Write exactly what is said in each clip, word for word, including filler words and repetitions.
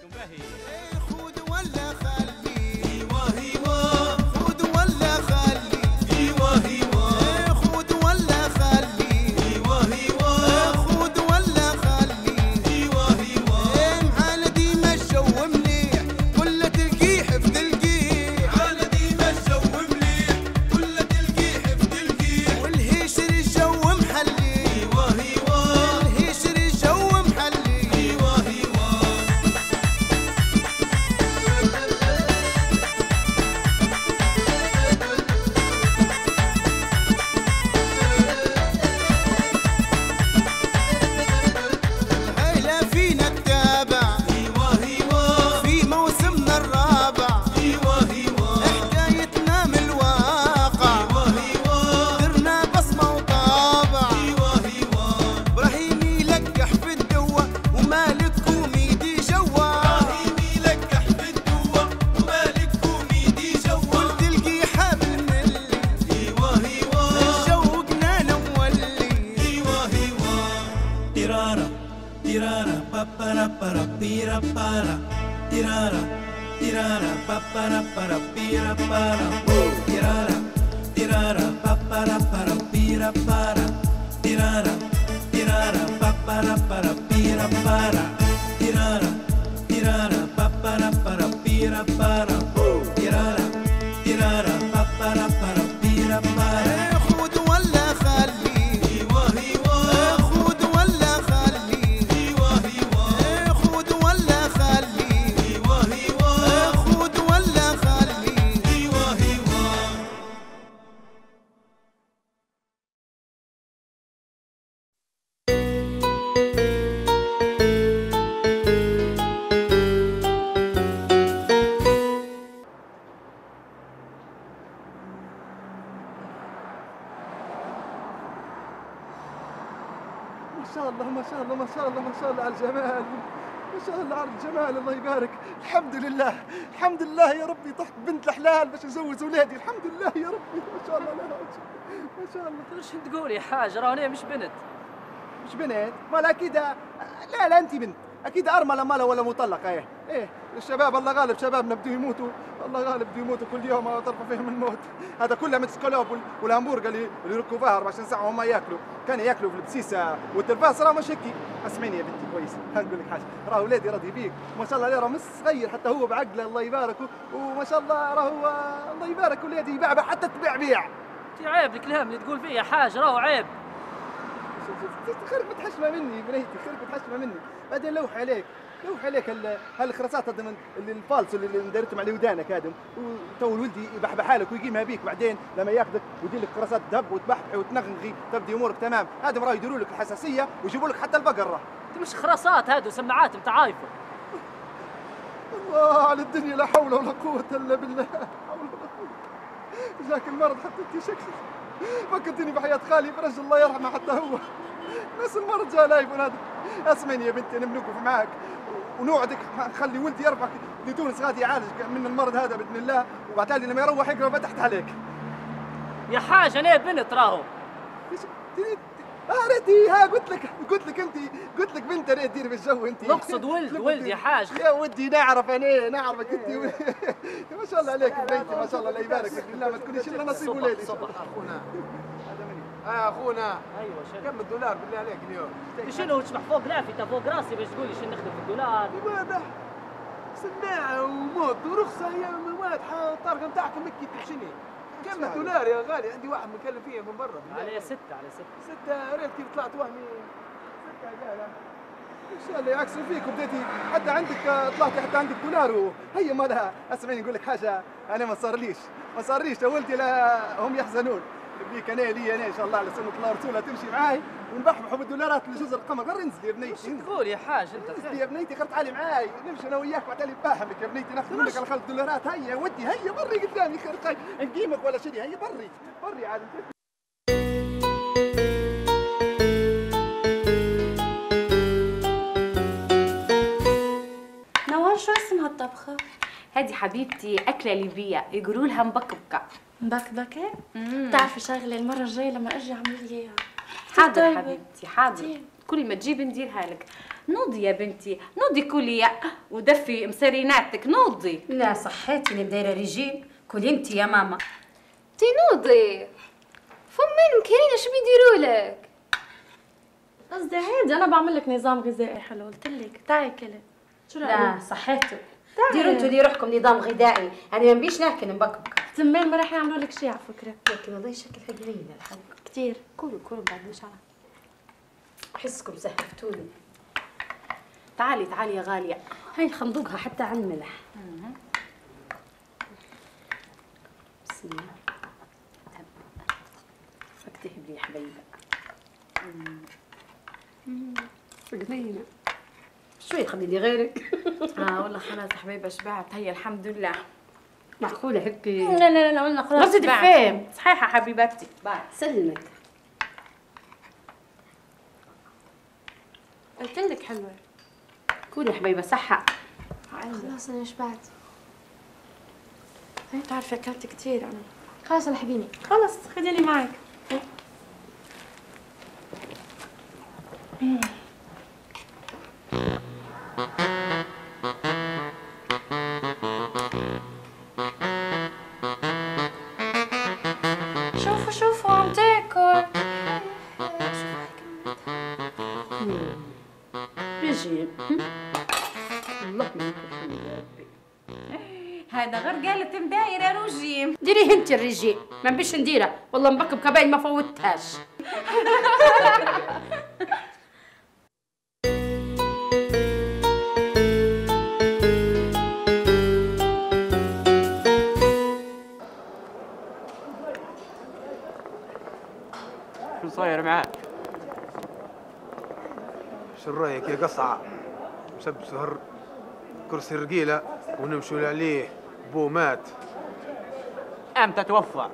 عليكم باهي. خذ ولا خلي ايوه ايوه خذ ولا خلي ايوه ايوه خذ ولا خلي ايوه ايوه خذ ولا خلي ايوه ايوه على ديما الجو مليح كله تلقيه حفظ تلقيه على ديما الجو مليح كله تلقيه حفظ تلقيه والهيشر الجو محلي ايوه ايوه الهيشر الجو محلي ايوه ايوه هلا فينا التابع ايوه ايوه في موسمنا الرابع ايوه ايوه حكايتنا من الواقع ايوه ايوه درنا بصمه وطابع ايوه ايوه ابراهيم يلقح في الدوه ومالك كوميدي جوا ابراهيم يلقح في الدوه ومالك كوميدي جوا تلقي حبل ملي ايوه ايوه الجو قنانا مولي ايوه ايوه Tirara, tirara, papara para pira para. Tirara, tirara, papara para pira para. Tirara, tirara, papara para pira para. Tirara, tirara, papara para pira para. Tirara, tirara, papara para pira para. Tirara, tirara, papara para pira para. خذ ولا خلي ايوه ايوه خذ ولا خلي ايوه ايوه خذ ولا خلي ايوه ايوه خذ ولا خلي ايوه ايوه ما شاء الله ما شاء الله ما شاء الله ما شاء الله على الجمال، ما شاء الله على الجمال، الله يبارك. الحمد لله الحمد لله يا ربي، طحت بنت الحلال باش نزوج ولادي، الحمد لله يا ربي، ما شاء الله لا ما شاء الله. ايش تقول يا حاج؟ راني مش بنت. مش بنت؟ مال اكيد لا لا انت بنت، اكيد ارمله ماله ولا مطلقه. ايه ايه الشباب الله غالب، شبابنا بدو يموتوا، الله غالب بدو يموتوا كل يوم طرفوا فيهم الموت. هذا كله من سكالوب والهامبورغر اللي اللي يركوا فيها أربعة وعشرين ساعه وهم ياكلوا، كانوا ياكلوا في البسيسه والترباس. راه مش هيك. اسمعيني يا بنتي كويس، نقول لك حاجه، راه ولادي راضي بيك ما شاء الله عليه، راه مش صغير حتى هو بعقله الله يبارك، وما شاء الله راه هو الله يبارك ولادي يبيع حتى تبيع بيع. انت عيب الكلام اللي تقول فيه يا حاج، راهو عيب. خيرك متحشمه مني بنيتي، خيرك متحشمه مني. بعدين لوح عليك لوح عليك هالخراسات هذا من الفالس اللي دايرتهم على ودانك هذا، وتو الولدي يبحبح حالك ويقيمها بيك، بعدين لما ياخذك ويدير لك خراسات دب وتبحبحي وتنغنغي تبدي امورك تمام. هذا راه يديروا لك الحساسيه ويجيبوا لك حتى البقر. راه انت مش خراسات هادو، سماعات نتاع ايفون. الله على الدنيا، لا حول ولا قوه الا بالله، لا حول ولا قوه. جاك المرض حتى انت شكلك فكرتني بحياه خالي فرج الله يرحمه، حتى هو نفس المرض جاء لايفون هذا. اسمعني يا بنتي، انا بنوقف معاك ونوعدك نخلي ولدي يرفعك لتونس غادي يعالج من المرض هذا باذن الله، وبعتالي لما يروح يقرا فتحت عليك. يا حاج انا بنت راهو. اه ريتي، ها قلت لك قلت لك انت قلت لك بنت ريت ديري بالجو انت. نقصد ولد ولد يا حاج. يا ودي نعرف انا نعرفك انت. ما شاء الله عليك بنيتي، ما شاء الله لا يبارك فيك بالله، ما تكونيش الا نصيب ولادي. صبح اخونا. هذا مني. اه اخونا ايوه شنو؟ كم الدولار بالله عليك اليوم؟ شنو تشبح فوق لافته فوق راسي باش تقول لي شنو نخدم في الدولار؟ واضح سماعه وموت ورخصه، هي مواد الطارقه نتاعك مكي تمشيني. كم الدولار يا غالي؟ عندي واحد مكلم فيه من برا. على ستة على ستة. ستة ريت كيف طلعت وهمي. ستة لا لا ان شاء الله يعكسوا فيك وبديتي حتى عندك طلعتي حتى عندك دولار. وهي مالها. اسمعيني نقول لك حاجه، انا ما صارليش ما صارليش ولدي لا هم يحزنون بيك. انا لي انا ان شاء الله على سنه الله ورسوله تمشي معاي ونبحبحوا بالدولارات لجزر القمر. غير انزلي يا بنيتي، ايش تقول يا حاج انت؟ انزلي يا بنيتي، غير تعالي معاي نمشي انا وياك بعتالي نفهمك يا بنيتي، ناخذ منك على خلف دولارات. هيا ودي هيا بري قدامي، خير خير نقيمك ولا شيء. هيا بري بري عاد. نوال شو اسم هالطبخة؟ هذه حبيبتي أكلة ليبية يقولوا لها مبكبكة. مبكبكة؟ بتعرفي شغلة، المرة الجاية لما أجي أعمل لي إياها. حاضر حبيبتي حاضر، كل ما تجيب نديرها لك. نوضي يا بنتي، نوضي كلي ودفي مسريناتك، نوضي. لا صحيتي اللي دايره ريجيم، كلي انت يا ماما. تي نوضي فمين مكرينه شو بيديروا لك؟ قصدي عادي انا بعمل لك نظام غذائي حلو، قلت لك تعي كلي. شو رايك؟ لا صحيتوا ديروا انتوا ديروا روحكم نظام غذائي، انا ما نبيش ناكل مبكبكه. تمام ما راح يعملوا لك شيء على فكره. لكن والله شكلها قليل الحق كثير. كلوا كلوا بعد مش عارف. احسكم زهفتوني. تعالي تعالي يا غاليه، هاي خندوقها حتى على الملح. بسم الله. فكتي بلي يا حبيبه. فقدينا شوي خليلي غيرك. اه والله خلاص يا حبيبه شبعت، هي الحمد لله. معقوله هيك؟ لا لا لا قلنا خلاص بس تفهم صحيحه حبيبتي. باي سلمك. قلت لك حلوه. كوني يا حبيبه صحه. خلاص انا شبعت. هي بتعرفي اكلت كثير انا. خلاص الحقيني. خلص خديني معك. شوفوا شوفوا عم تاكل. رجيم الله منك يا ربي. هذا غير قالت مدايره رجيم. ديريه انت الرجيم، ما نبيش نديره، والله مبكبكه باين ما فوتهاش. شو صاير معاك؟ شو رايك يا قصعه؟ مسبس هر كرسي الرجيله ونمشوا عليه، بو مات. امتى توفى؟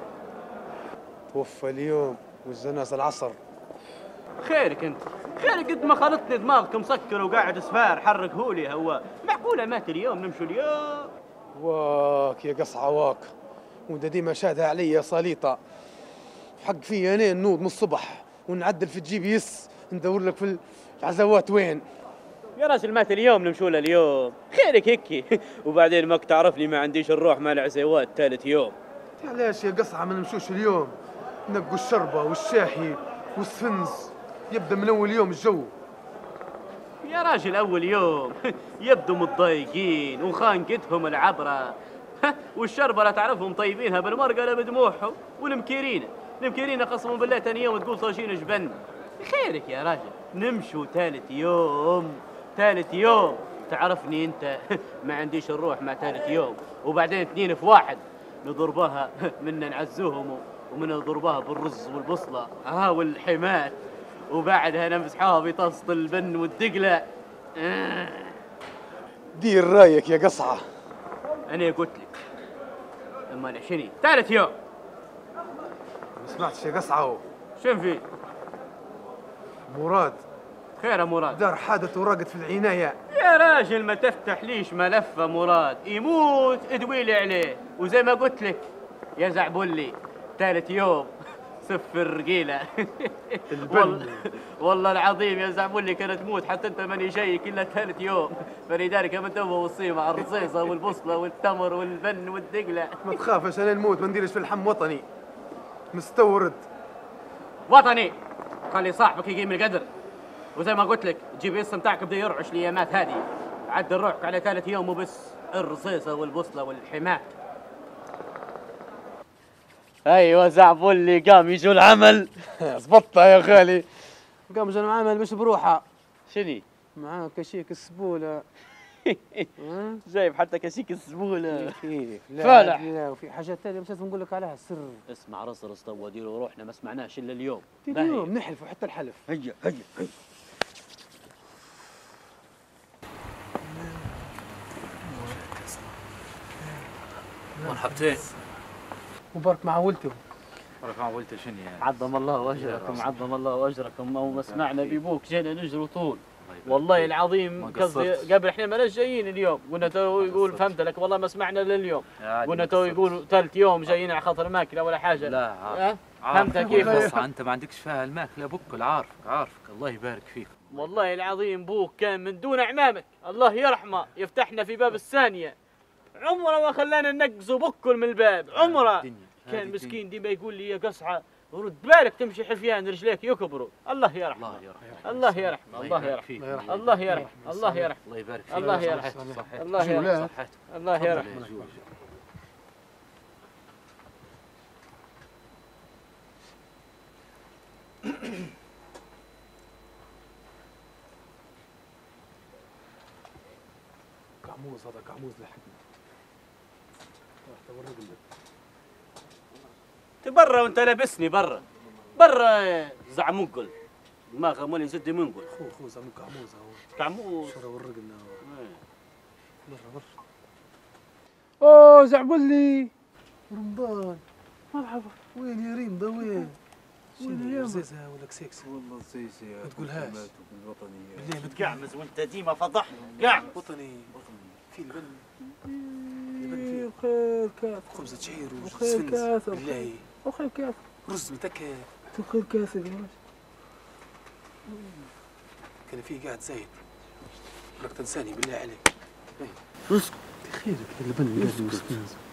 توفى اليوم والجنازه العصر. خيرك انت، خيرك قد ما خلطني دماغك مسكر وقاعد سفار حركهولي. هو معقوله مات اليوم نمشوا اليوم؟ واك يا قصعه واك، وده ديما شادها علي يا صليطه. حق فيا انا نوض من الصبح ونعدل في جيبي يس ندور لك في العزوات وين. يا راجل مات اليوم نمشوا له اليوم، خيرك هيك. وبعدين ماك تعرفني ما عنديش الروح مال عزوات ثالث يوم. علاش يا قصعه ما نمشوش اليوم؟ نبقوا الشربه والشاحي والسفنز، يبدا من اول يوم الجو. يا راجل اول يوم يبدو متضايقين وخانقتهم العبره. والشربه لا تعرفهم طيبينها بالمرقله بدموعهم. والمكيرينه المكيرينه قسما بالله ثاني يوم تقول صاشين جبن. خيرك يا راجل نمشوا ثالث يوم، ثالث يوم. تعرفني انت ما عنديش الروح مع ثالث يوم. وبعدين اثنين في واحد نضربها منا نعزوهم ومن نضربها بالرز والبصله ها والحمات. وبعدها نمسحوها بطاسه البن والدقله. آه. دير رايك يا قصعه. انا قلت لك اما شني ثالث يوم. ما سمعتش يا قصعه؟ شن في؟ مراد. خير يا مراد؟ دار حادث وراقد في العنايه. يا راجل ما تفتح ليش ملفه مراد، يموت ادويلي عليه. وزي ما قلت لك يا زعبولي ثالث يوم صفر رقيله. والله, والله العظيم يا زعبولي كانت تموت حتى انت ماني شيء الا ثالث يوم. فلذلك من توه وصيه مع الرصيصه والبصله والتمر والبن والدقله. ما تخافش انا نموت ما نديرش في اللحم وطني مستورد. وطني خلي صاحبك يقيم القدر. وزي ما قلت لك جيب الاسم بتاعك بدا يرعش الايامات هذه. عدل روحك على ثالث يوم وبس، الرصيصه والبصله والحمات. ايوه زعبولي قام يجوا العمل. زبطها يا خالي. قام يجوا العمل مش بروحه. شني؟ معاه كشيك السبوله. جايب حتى كشيك السبوله. كيف؟ لا فالح. لا وفي حاجات ثانيه مش لازم نقول لك عليها سر. اسمع رصرص تو وديروا روحنا ما سمعناش الا اليوم. اليوم نحلفوا حتى الحلف. هيا هيا هيا. مرحبتين. وبارك مع ولته. بارك مع ولته شنو يعني؟ عظم الله اجركم، عظم الله اجركم. وما سمعنا بيبوك جينا نجروا طول. والله العظيم قصدي قبل احنا ما جايين اليوم، قلنا تو يقول فهمت لك والله ما سمعنا لليوم. قلنا تو يقول ثالث يوم جايين على خاطر ماكله ولا حاجه. لا عارف. فهمت كيف؟ انت ما عندكش فيها الماكله بكل، عارفك عارفك الله يبارك فيكم. والله العظيم بوك كان من دون اعمامك، الله يرحمه يفتحنا في باب الثانيه، عمره ما خلانا ننقزوا بكل من الباب، عمره. كان مسكين ديما يقول لي يا قصعه ورد بالك تمشي حفيان رجليك يكبروا، الله يرحمه الله يرحمه الله يرحمه الله يرحمه الله يرحمه الله يبارك فيك الله يرحمه الله يرحمه الله يرحمه. قعموز هذا قعموز لحقنا. تورق لك. تبرا وانت لابسني برا برا زعمقل دماغه مولي زد منقل. خو خو زعمق قعموز اهو. قعموز. شرا ورق لنا. برا برا. اوه زعبلي. رمضان. مرحبا. وين يا ريم ده وين؟ وين يا زيزها ولا كسيكس؟ والله زيزي ما تقولهاش. بالوطنية. بالله بتقعمز وانت ديما فضحني. قعمز. وطني. في البن. البن خير كاثر. خبزة شعير وخير كاثر. بالله. وخير كاثر. رز متكة. وخير كاثر. كان في قاعد زايد. راك تنساني بالله عليك. رزق. خيرك البن قاعد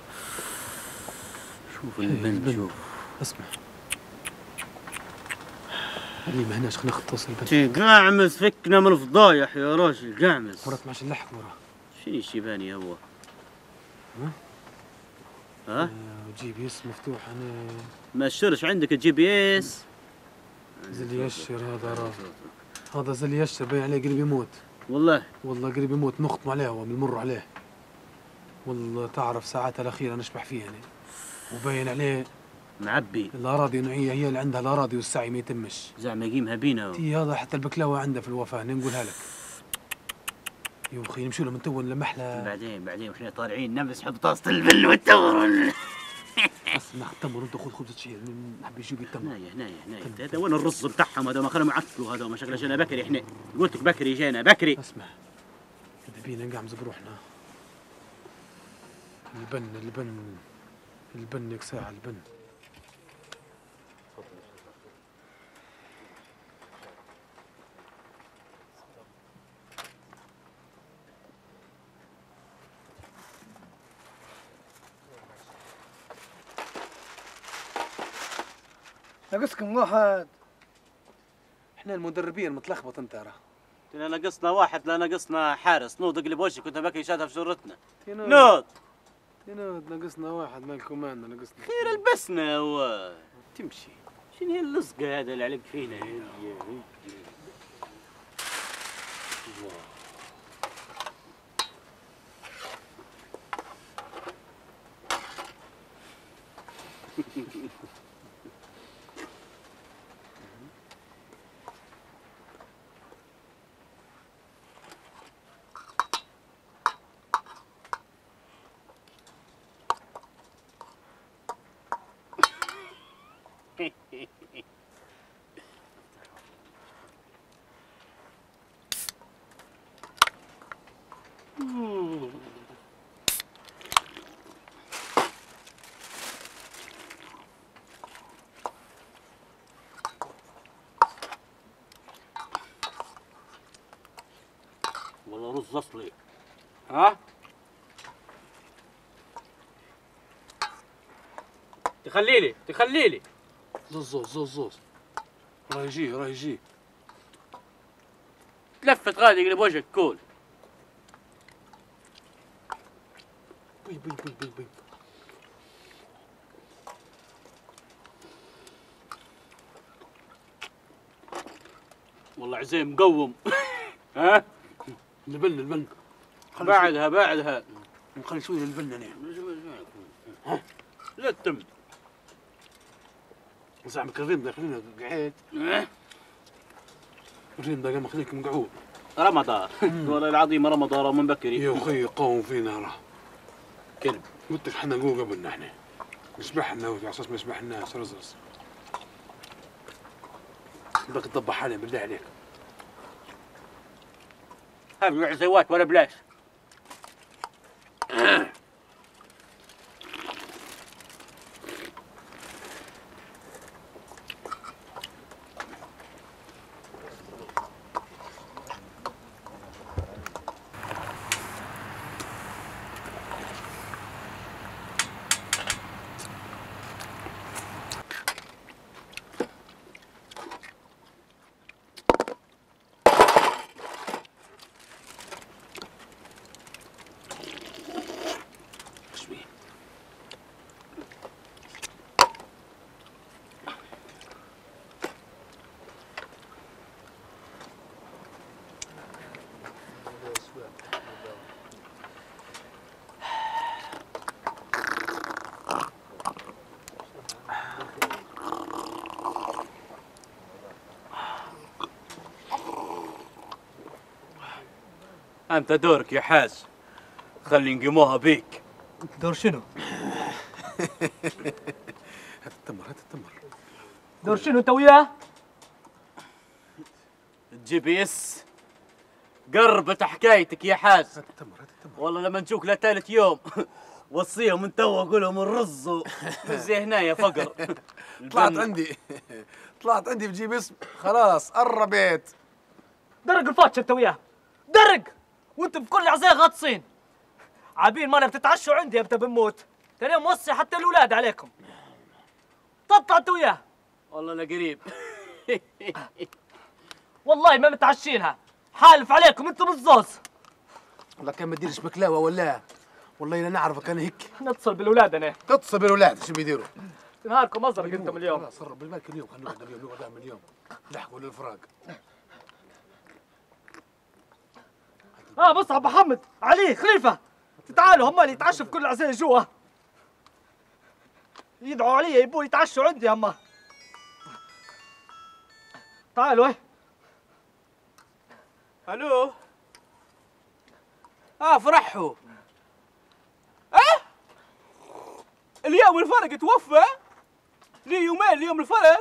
شوف البن شوف. اسمع. اللي ما هناش خلينا نختص البن. قاعمز فكنا من الفضايح يا راجل قاعمز. مرات ماش نلحق وراه. شنو الشيباني هو؟ ها؟ ها؟ جي بي اس مفتوح انا. ما تشرش عندك الجي بي اس؟ زل يشر هذا راه. هذا زل يشر باين عليه قريب يموت. والله؟ والله قريب يموت نخطم عليه وبنمر عليه. والله تعرف ساعاتها الأخيرة نشبح فيها يعني. وباين عليه معبي. الأراضي نوعية هي اللي عندها الأراضي والسعي ما يتمش. زعما يقيمها بينا. تي هذا حتى البكلاوة عنده في الوفاة نقولها لك. يو أخي نمشوا له من تو لمحلة. بعدين بعدين وإحنا طالعين نمسح بطاسة البن والتمر. اسمع التمر أنت خذ خبزة شعير نحب يجيب التمر. هنايا هنايا هنايا هذا وين الرز بتاعهم هذا ما خلوا معكلوا هذا ما شكله جانا بكري إحنا. قلت لك بكري جانا بكري. اسمع. إذا بينا نقعمز بروحنا. البن البن البن يك ساعة البن. ناقصكم واحد. احنا المدربين متلخبط انت راه. لا ناقصنا واحد لا ناقصنا حارس نوض اقلب وجهك كنت بكري شادها في جرتنا. نوض. نوض ناقصنا واحد مالكم معنا ناقصنا. خير البسنا هو تمشي. شنو هي اللصقة هذا اللي علق فينا؟ والله رز اصلي. ها؟ تخليلي تخليلي. زوز زوز زوز زوز. راه يجي راه يجي. تلفت غادي يقلب وجهك كول. بي بي بي بي بي. والله عزيم مقوم. ها؟ البن البن. بعدها بعدها. نخلي شوية البن انا. ها؟ لا تم. زعما الريم ده خلينا قعيد. الريم ده قام خليك مقعود. رمضان. والله العظيم رمضان راه من بكري. يا اخي قوم فينا راه. كلب. قلت لك احنا نقول قبلنا احنا. نسبحنا على اساس ما يسبحناش رزرز. بدك تذبح عليه بالله عليك. هذا العزوات ولا بلاش. انت دورك يا حاج، خلي نقيموها بيك. دور شنو؟ هات التمر هات التمر. دور شنو انت وياه؟ الجي بي اس قربت حكايتك يا حاج. هات التمر هات التمر. والله لما نشوك لثالث يوم وصيهم من توا قول لهم الرز زي هنايا فقر. طلعت عندي طلعت عندي بجيب اسم خلاص قربت. درق الفاتشه انت وياه، درق وانت بكل عزاء غاطسين. عابين ما انا بتتعشوا عندي ابدا بنموت، ترى موصي حتى الاولاد عليكم. تطلع انت وياه. والله لا قريب. والله ما متعشينها، حالف عليكم انتم بالزوز. والله كان ما تديرش بكلاوه ولا والله لا نعرفك انا هيك. نتصل بالاولاد انا. تتصل بالاولاد شو بيديروا؟ نهاركم ازرق انتم اليوم. خلاص قرب بالك اليوم خلينا نقعد اليوم نقعد من اليوم نحكوا للفراق. اه بص ابو محمد علي خليفه تعالوا هم اللي يتعشوا في كل عزاء جوا. يدعوا علي يبوا يتعشوا عندي هم. تعالوا. ايه الو. اه فرحوا. اه اليوم الفرق توفى لي يومين اليوم الفرق.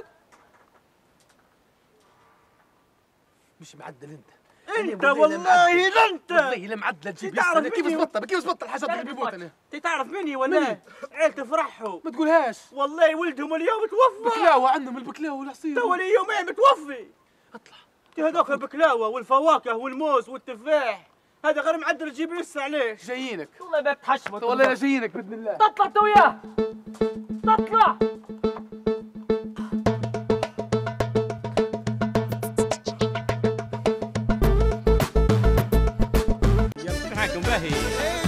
مش معدل انت انت والله لا انت والله لا معدل تجيب تعرف كيف زبطها كيف زبطها الحاجات اللي بيموت انا. انت تعرف مني ولا عيلة فرحوا. ما تقولهاش والله ولدهم اليوم توفى. بكلاوه عندهم البكلاوه والعصير تو لي يومين متوفي. اطلع هذوك البكلاوه والفواكه والموز والتفاح هذا غير معدل تجيب لسه عليه. جايينك والله ما تحشمت والله لا جايينك باذن الله. تطلع انت وياه تطلع. معكم باهي.